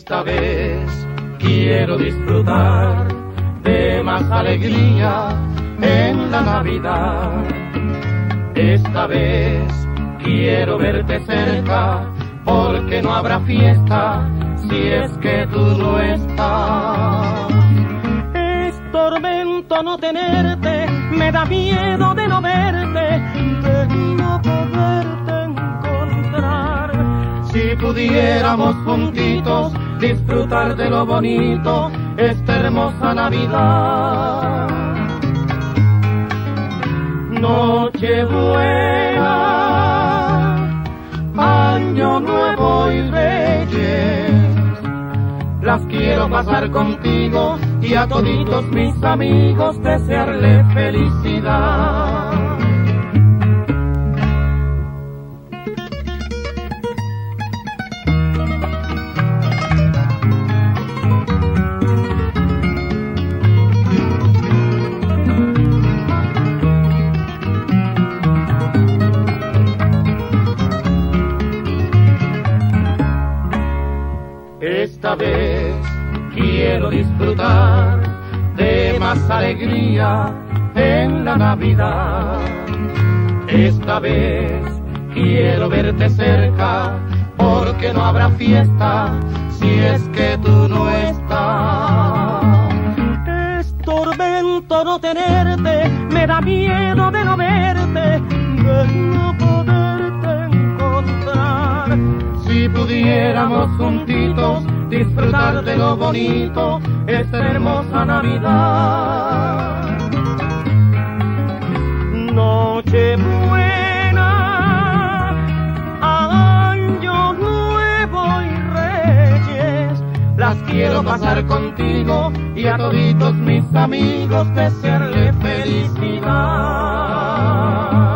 Esta vez quiero disfrutar de más alegría en la Navidad. Esta vez quiero verte cerca, porque no habrá fiesta si es que tú no estás. Es tormento no tenerte, me da miedo de no verte, de no poderte encontrar. Si pudiéramos juntitos disfrutar de lo bonito esta hermosa Navidad. Nochebuena, Año Nuevo y Reyes, las quiero pasar contigo y a toditos mis amigos desearle felicidad. Esta vez quiero disfrutar de más alegría en la Navidad. Esta vez quiero verte cerca, porque no habrá fiesta si es que tú no estás. Es tormento no tenerte, me da miedo de no verte, de no poderte encontrar. Si pudiéramos juntitos disfrutar de lo bonito esta hermosa Navidad. Nochebuena, Año Nuevo y Reyes, las quiero pasar contigo y a toditos mis amigos desearle felicidad.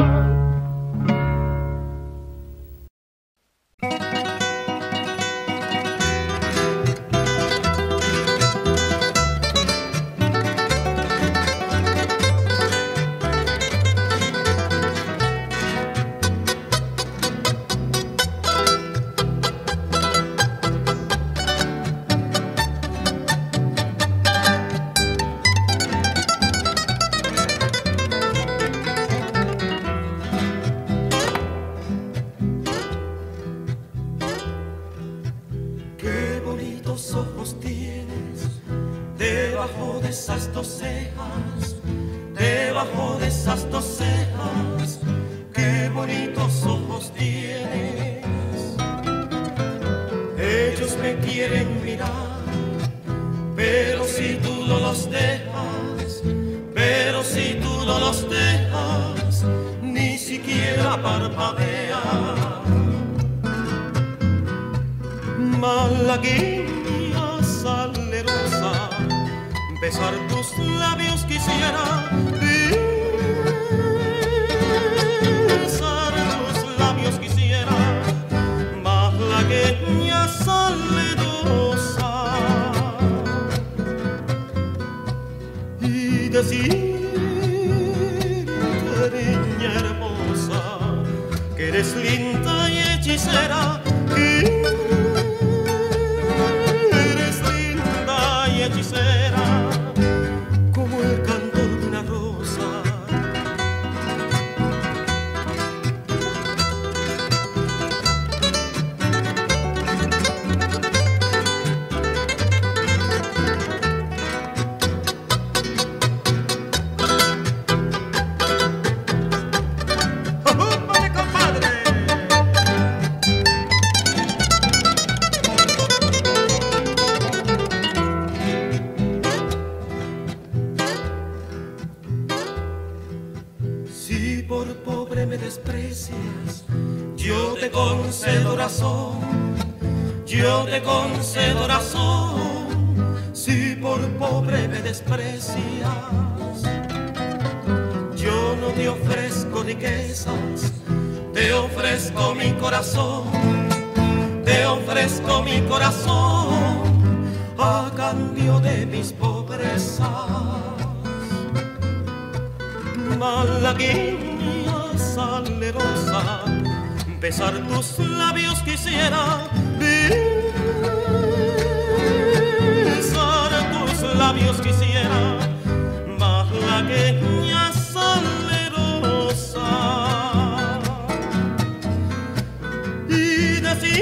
Malagueña salerosa, besar tus labios quisiera, besar tus labios quisiera, malagueña salerosa, y decirte, niña hermosa, que eres linda y hechicera, que hechicera, como el cantor de una rosa. ¡Vale, compadre! Yo te concedo razón, yo te concedo razón, si por pobre me desprecias. Yo no te ofrezco riquezas, te ofrezco mi corazón, te ofrezco mi corazón a cambio de mis pobrezas. Malagueña salerosa, besar tus labios quisiera, labios quisiera, más la queña salerosa, y decir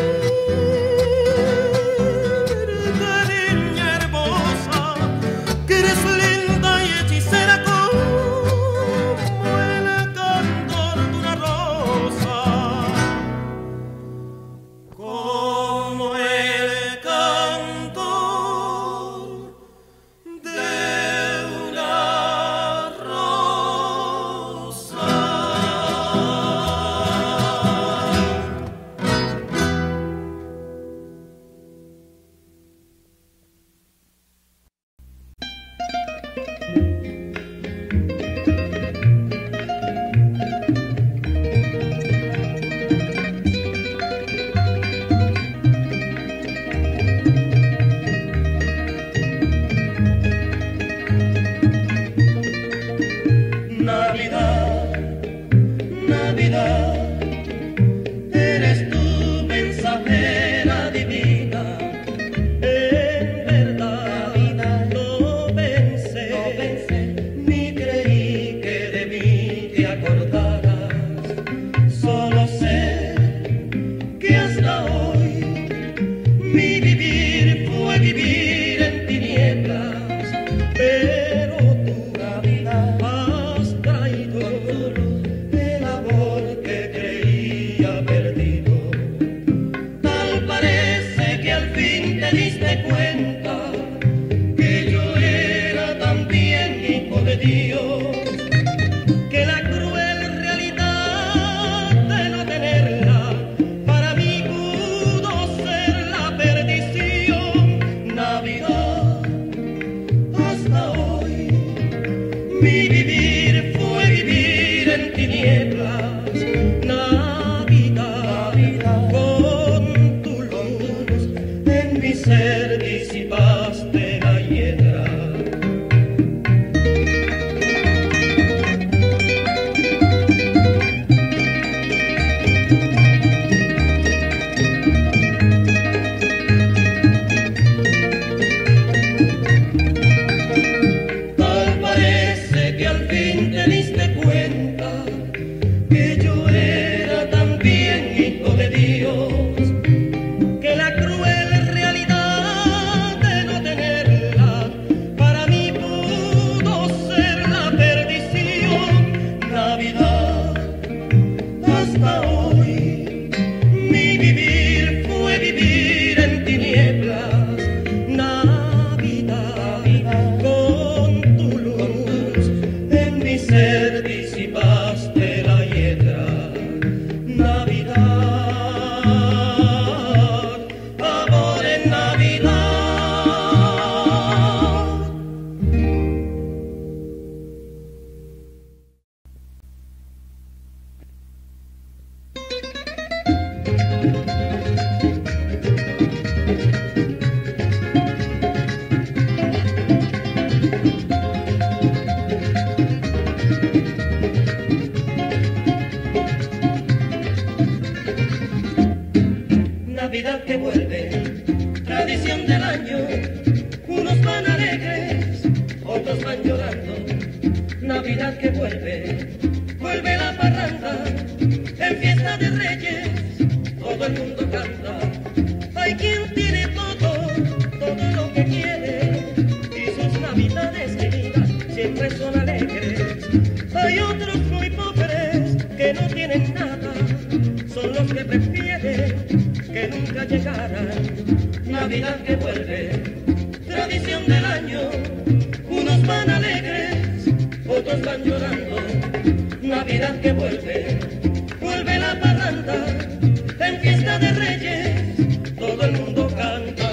Navidad que vuelve, tradición del año, unos van alegres, otros van llorando. Navidad que vuelve, vuelve la parranda, en fiesta de reyes, todo el mundo canta. Hay quien tiene todo, todo lo que quiere, y sus navidades queridas siempre son alegres. Hay otros muy pobres que no tienen nada, son los que prefieren que nunca llegaran. Navidad que vuelve, tradición del año, unos van alegres, otros van llorando. Navidad que vuelve, vuelve la parranda, en fiesta de reyes, todo el mundo canta.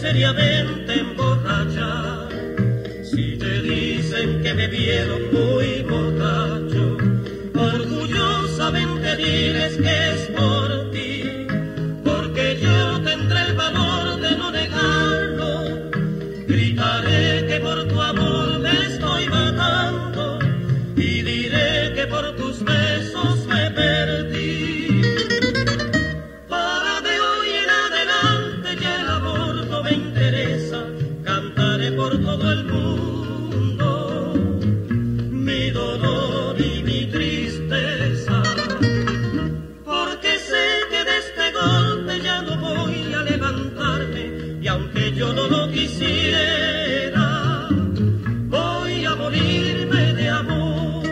seriamente emborrachar. Si te dicen que me vieron muy borracho, orgullosamente diles que es por ti, porque yo tendré el valor de no negarlo. Gritaré que por tu amor me estoy matando y diré que por tus besos me perdí. Para de hoy en adelante ya el amor no me interesa, cantaré por todo el mundo mi dolor y mi tristeza, porque sé que de este golpe ya no voy a levantarme, y aunque yo no lo quisiera, voy a morirme de amor.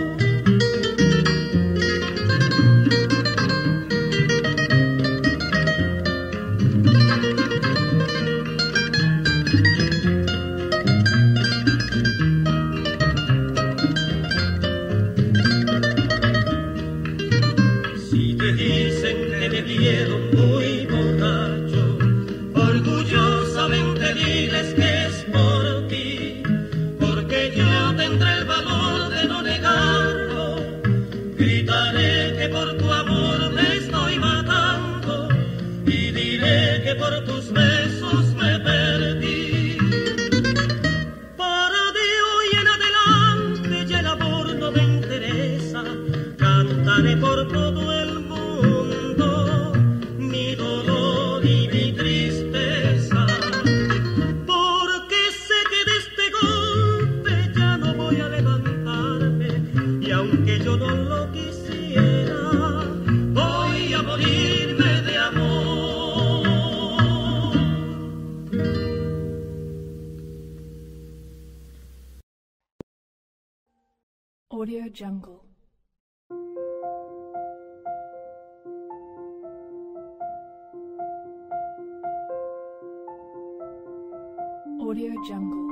Si te dicen que me vieron muy borracho, orgullosamente diles que es por ti, porque yo tendré el valor de no negarlo. Gritaré que por tu amor me estoy matando y diré que por tus besos me perdí. Para de hoy en adelante ya el amor no me interesa, cantaré por todo el mundo mi dolor y mi tristeza, porque sé que de este golpe ya no voy a levantarme, y aunque yo no lo quisiera, voy a morirme de amor. Audio Jungle. Audio Jungle.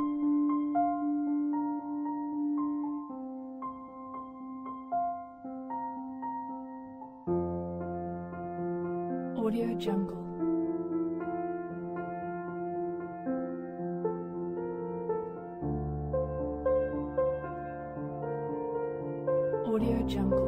Audio Jungle. Audio Jungle.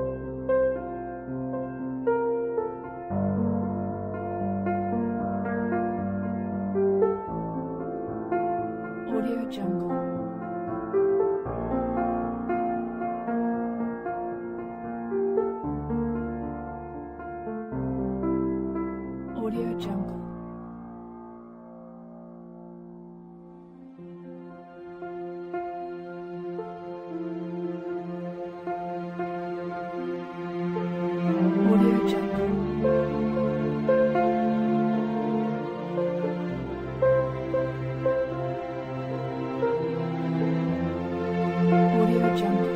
Audio Jungle. Audio Jungle. Audio Jungle. Audio Jungle.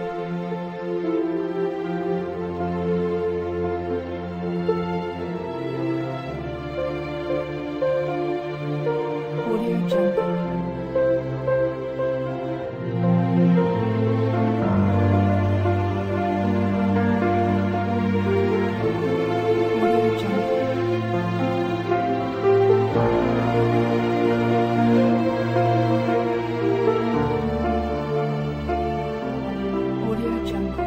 Audio Jungle. Audio Jungle. Audio Jungle.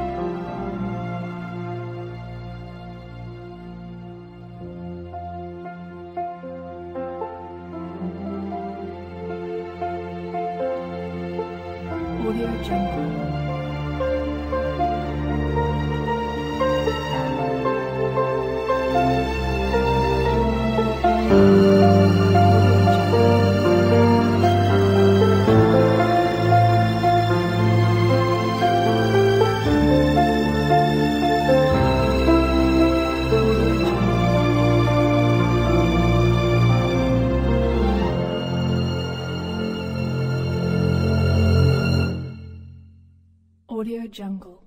Audio Jungle. Audio Jungle.